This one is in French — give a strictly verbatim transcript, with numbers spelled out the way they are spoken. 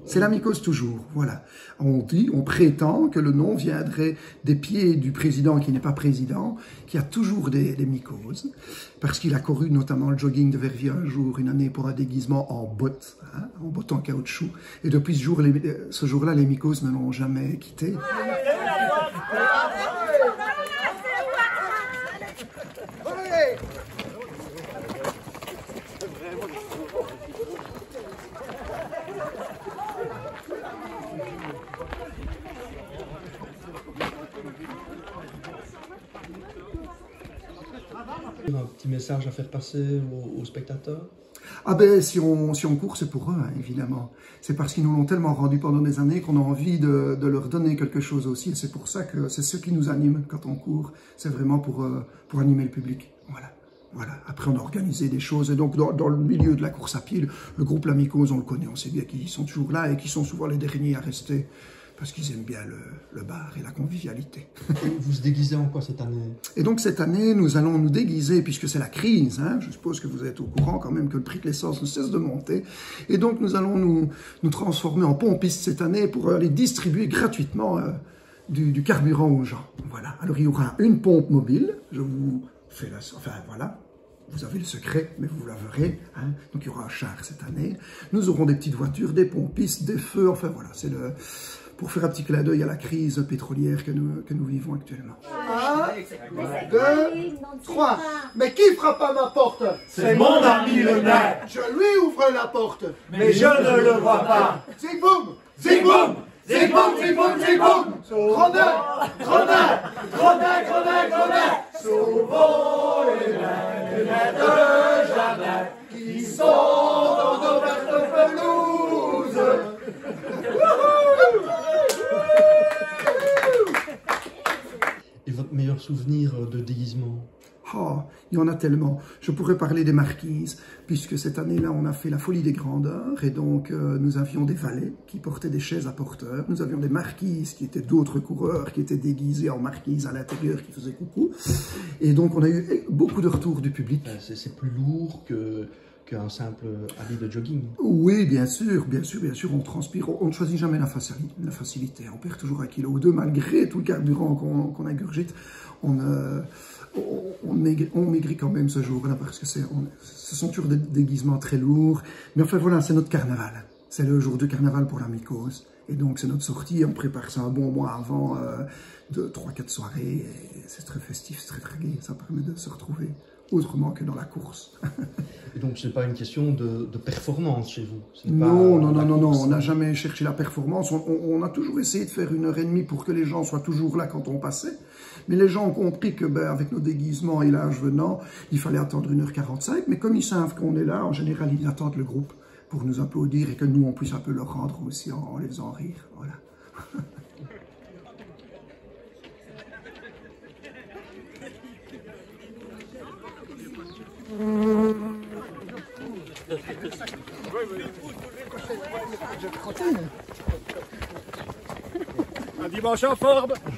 C'est la mycose toujours, voilà. On dit, on prétend que le nom viendrait des pieds du président qui n'est pas président, qui a toujours des, des mycoses, parce qu'il a couru notamment le jogging de Verviers un jour, une année, pour un déguisement en bottes, hein, en bottes en caoutchouc. Et depuis ce jour, les, ce jour-là, les mycoses ne l'ont jamais quitté. Un petit message à faire passer aux, aux spectateurs? Ah ben, si on, si on court, c'est pour eux, hein, évidemment. C'est parce qu'ils nous l'ont tellement rendu pendant des années qu'on a envie de, de leur donner quelque chose aussi. Et c'est pour ça que c'est ce qui nous anime quand on court. C'est vraiment pour, euh, pour animer le public. Voilà. Voilà. Après, on a organisé des choses. Et donc, dans, dans le milieu de la course à pied, le, le groupe La Mycose, on le connaît. On sait bien qu'ils sont toujours là et qu'ils sont souvent les derniers à rester. Parce qu'ils aiment bien le, le bar et la convivialité. Et vous vous déguisez en quoi cette année? Et donc cette année, nous allons nous déguiser, puisque c'est la crise, hein, je suppose que vous êtes au courant quand même que le prix de l'essence ne cesse de monter, et donc nous allons nous, nous transformer en pompistes cette année pour aller distribuer gratuitement euh, du, du carburant aux gens. Voilà. Alors il y aura une pompe mobile, je vous fais la... Enfin voilà. Vous avez le secret, mais vous la verrez. Hein. Donc il y aura un char cette année. Nous aurons des petites voitures, des pompistes, des feux. Enfin voilà, c'est le... pour faire un petit clin d'œil à la crise pétrolière que nous, que nous vivons actuellement. Un, deux, trois. Mais qui frappe à ma porte? C'est mon ami le nain. Je lui ouvre la porte. Mais je ne le vois pas. Zig boum, Zig boum, zig boum, zig boum, zig boum. Grenade, Grenade, grenade, grenade, grenade. Sauvons les nains, les nains de jardin qui sont dans nos vertes pelouses. Et votre meilleur souvenir de déguisement? Oh, il y en a tellement. Je pourrais parler des marquises, puisque cette année-là, on a fait la folie des grandeurs, et donc euh, nous avions des valets qui portaient des chaises à porteurs, nous avions des marquises qui étaient d'autres coureurs, qui étaient déguisés en marquises à l'intérieur, qui faisaient coucou, et donc on a eu beaucoup de retours du public. C'est plus lourd que... qu'un simple habit de jogging. Oui, bien sûr, bien sûr, bien sûr, on transpire, on ne choisit jamais la facilité, la facilité. On perd toujours un kilo ou deux, malgré tout le carburant qu'on qu'on ingurgite, on, euh, on, on, maigrit, on maigrit quand même ce jour-là, parce que c'est, on, ce sont toujours des déguisements très lourds. Mais enfin voilà, c'est notre carnaval, c'est le jour du carnaval pour la mycose. Et donc c'est notre sortie, on prépare ça un bon mois avant, euh, de trois quatre soirées, c'est très festif, c'est très très gai, ça permet de se retrouver autrement que dans la course. Et donc, ce n'est pas une question de, de performance chez vous? Non, non, non, non, non, on n'a jamais cherché la performance. On, on, on a toujours essayé de faire une heure et demie pour que les gens soient toujours là quand on passait. Mais les gens ont compris que, ben, avec nos déguisements et l'âge venant, il fallait attendre une heure quarante-cinq. Mais comme ils savent qu'on est là, en général, ils attendent le groupe pour nous applaudir et que nous, on puisse un peu leur rendre aussi en, en les faisant rire. Voilà. Un dimanche en forme.